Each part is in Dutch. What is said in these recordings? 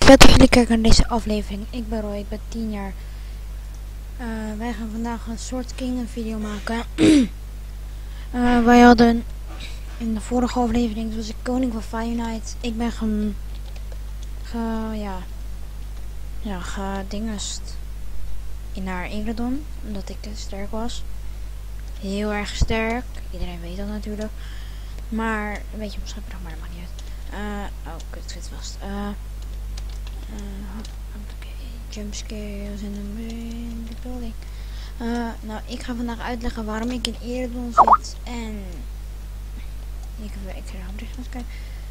Vet dat jullie kijken naar deze aflevering. Ik ben Roy, ik ben 10 jaar. Wij gaan vandaag een soort Kingdom video maken. Wij hadden in de vorige aflevering, dus was ik koning van Fire Night. Ik ben gedingest in haar Ingridon, omdat ik sterk was. Heel erg sterk, iedereen weet dat natuurlijk. Maar een beetje onschuldig, maar dat maakt niet uit. Oh, kut, zit vast. Jumpscares in de building. Nou, ik ga vandaag uitleggen waarom ik in Eredon zit. En ik ga hem eens kijken.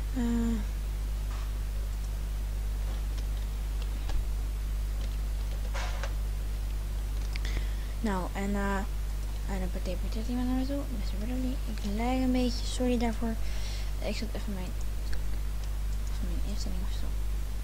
Nou, en dan betekent iemand naar me toe. Mr. Bradley. Ik lijk een beetje, sorry daarvoor. Ik zet even mijn instelling of zo.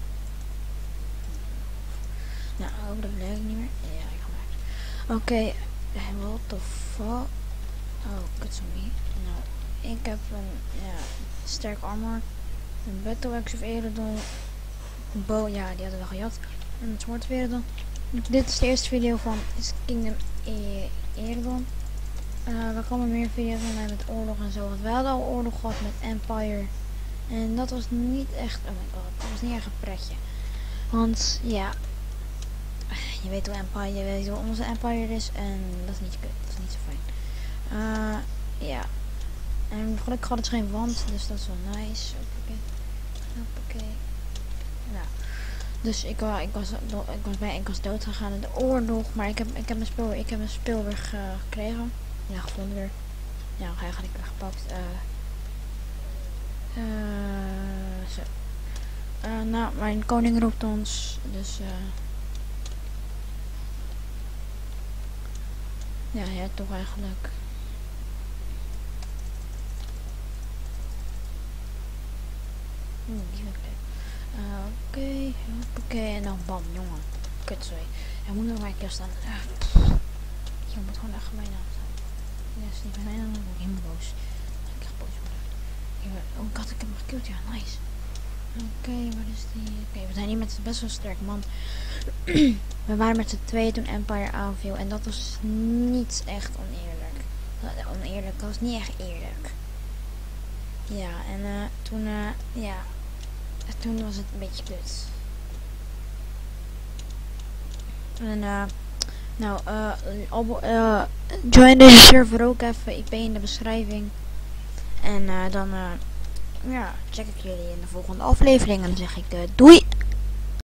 Nou, oh, dat lijkt niet meer. Ja, ik ga maar. Oké, what the fuck? Oh, kutzombie. Nou, ik heb een sterk armor. Een Battle Axe of Eredon. Een bow, ja, die hadden we gejat. En het Sword of Eredon. Dit is de eerste video van Kingdom Eredon. We komen meer video's van mij met oorlog en zo. Want we hadden al oorlog gehad met Empire. En dat was niet echt, oh my god, dat was niet echt een pretje. Want ja, je weet hoe Empire, je weet hoe onze Empire is en dat is niet kut, dat is niet zo fijn. Ja, en gelukkig had het geen wand, dus dat is wel nice. Hoppakee. Nou, dus ik was dood gegaan in de oorlog, maar ik heb mijn speel weer gekregen. Ja, gevonden weer. Ja, eigenlijk weer gepakt. Zo. Nou, mijn koning roept ons, dus ja, toch eigenlijk. Oké, en dan bam, jongen. Kut, sorry. Hij moet nog maar een keer staan. Je moet gewoon echt mijn naam staan. Ja, is niet mijn naam, dan word ik helemaal boos. Ik ga boos worden. Oh god, ik heb hem gekild, ja, nice. Oké, wat is die? Oké, we zijn hier met best wel sterk man. We waren met z'n tweeën toen Empire aanviel en dat was niet echt oneerlijk. Dat was niet echt eerlijk. Ja, en toen was het een beetje kut. En join deze server ook even. Ik ben in de beschrijving. En dan check ik jullie in de volgende aflevering en dan zeg ik doei!